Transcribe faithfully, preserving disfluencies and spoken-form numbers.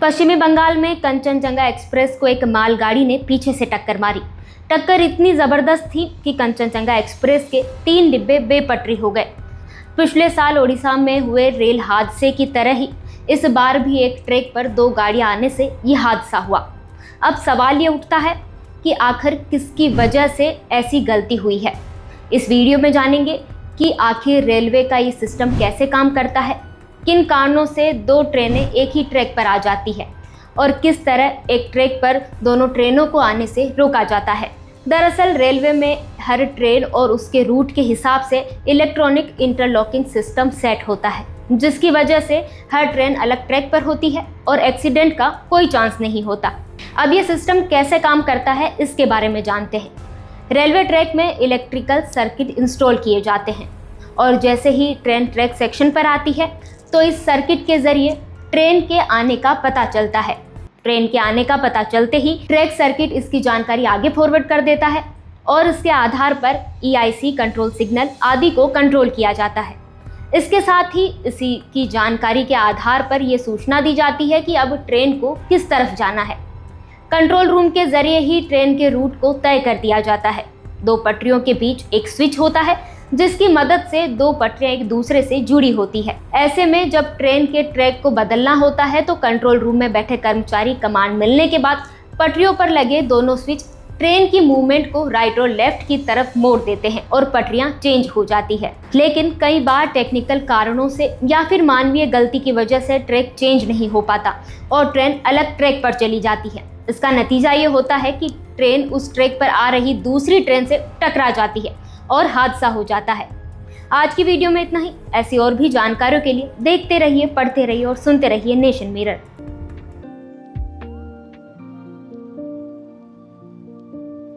पश्चिमी बंगाल में कंचनजंगा एक्सप्रेस को एक मालगाड़ी ने पीछे से टक्कर मारी। टक्कर इतनी जबरदस्त थी कि कंचनजंगा एक्सप्रेस के तीन डिब्बे बेपटरी हो गए। पिछले साल ओडिशा में हुए रेल हादसे की तरह ही इस बार भी एक ट्रैक पर दो गाड़ियां आने से ये हादसा हुआ। अब सवाल ये उठता है कि आखिर किसकी वजह से ऐसी गलती हुई है। इस वीडियो में जानेंगे कि आखिर रेलवे का ये सिस्टम कैसे काम करता है, किन कारणों से दो ट्रेनें एक ही ट्रैक पर आ जाती है और किस तरह एक ट्रैक पर दोनों ट्रेनों को आने से रोका जाता है। दरअसल रेलवे में हर ट्रेन और उसके रूट के हिसाब से इलेक्ट्रॉनिक इंटरलॉकिंग सिस्टम सेट होता है, जिसकी वजह से हर ट्रेन अलग ट्रैक पर होती है और एक्सीडेंट का कोई चांस नहीं होता। अब ये सिस्टम कैसे काम करता है इसके बारे में जानते हैं। रेलवे ट्रैक में इलेक्ट्रिकल सर्किट इंस्टॉल किए जाते हैं और जैसे ही ट्रेन ट्रैक सेक्शन पर आती है तो इस सर्किट के जरिए ट्रेन के आने का पता चलता है। ट्रेन के आने का पता चलते ही ट्रैक सर्किट इसकी जानकारी आगे फॉरवर्ड कर देता है और इसके आधार पर ई आई सी कंट्रोल सिग्नल आदि को कंट्रोल किया जाता है। इसके साथ ही इसी की जानकारी के आधार पर यह सूचना दी जाती है कि अब ट्रेन को किस तरफ जाना है। कंट्रोल रूम के जरिए ही ट्रेन के रूट को तय कर दिया जाता है। दो पटरियों के बीच एक स्विच होता है जिसकी मदद से दो पटरियां एक दूसरे से जुड़ी होती है। ऐसे में जब ट्रेन के ट्रैक को बदलना होता है तो कंट्रोल रूम में बैठे कर्मचारी कमांड मिलने के बाद पटरियों पर लगे दोनों स्विच ट्रेन की मूवमेंट को राइट और लेफ्ट की तरफ मोड़ देते हैं और पटरियां चेंज हो जाती है। लेकिन कई बार टेक्निकल कारणों से या फिर मानवीय गलती की वजह से ट्रैक चेंज नहीं हो पाता और ट्रेन अलग ट्रैक पर चली जाती है। इसका नतीजा ये होता है कि ट्रेन उस ट्रैक पर आ रही दूसरी ट्रेन से टकरा जाती है और हादसा हो जाता है। आज की वीडियो में इतना ही। ऐसी और भी जानकारियों के लिए देखते रहिए, पढ़ते रहिए और सुनते रहिए नेशन मिरर।